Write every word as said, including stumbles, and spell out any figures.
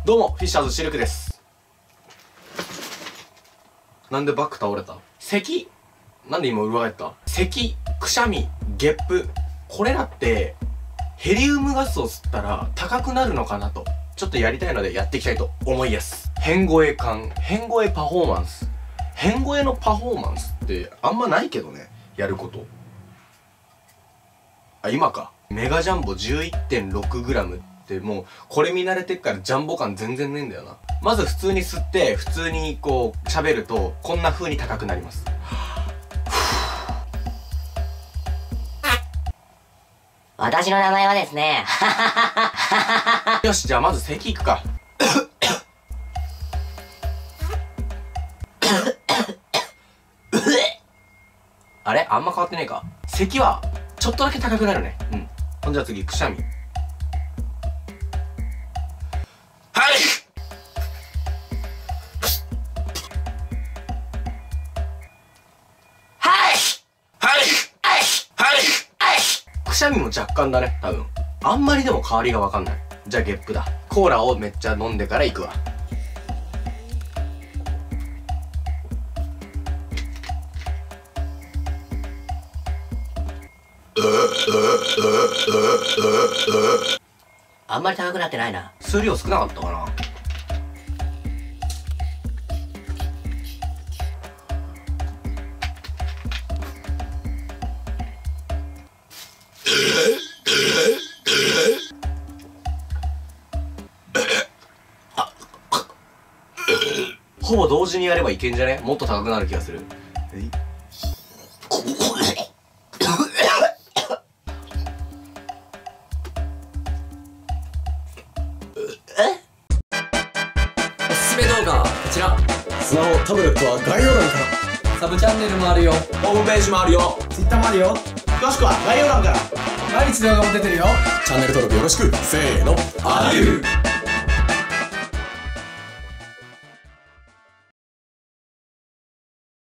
どうもフィッシャーズシルクです。なんでバック倒れた？咳？なんで今裏返った？咳、くしゃみ、ゲップ、これらってヘリウムガスを吸ったら高くなるのかなとちょっとやりたいのでやっていきたいと思います。変声感、変声パフォーマンス、変声のパフォーマンスってあんまないけどね、やること。あ、今か。メガジャンボ じゅういってんろくグラム ってもうこれ見慣れてっからジャンボ感全然ねえんだよな。まず普通に吸って普通にこう喋るとこんな風に高くなります。 私の名前はですねよし、じゃあまず咳いくか。あれあんま変わってねえか。咳はちょっとだけ高くなるね。うん。ほんじゃあ次、くしゃみ。はいはいはいはいはいはい。くしゃみも若干だね、多分。あんまりでも変わりがわかんない。じゃあゲップだ。コーラをめっちゃ飲んでから行くわ。 あんまり高くなってないな。 数量少なかったかな。ほぼ同時にやればいけんじゃね？もっと高くなる気がする。 おすすめ動画はこちら。 スマホ、タブレットは概要欄から。 サブチャンネルもあるよ。 ホームページもあるよ。 Twitter もあるよ。詳しくは概要欄から。 毎日動画も出てるよ。 チャンネル登録よろしく。せーの、あゆ。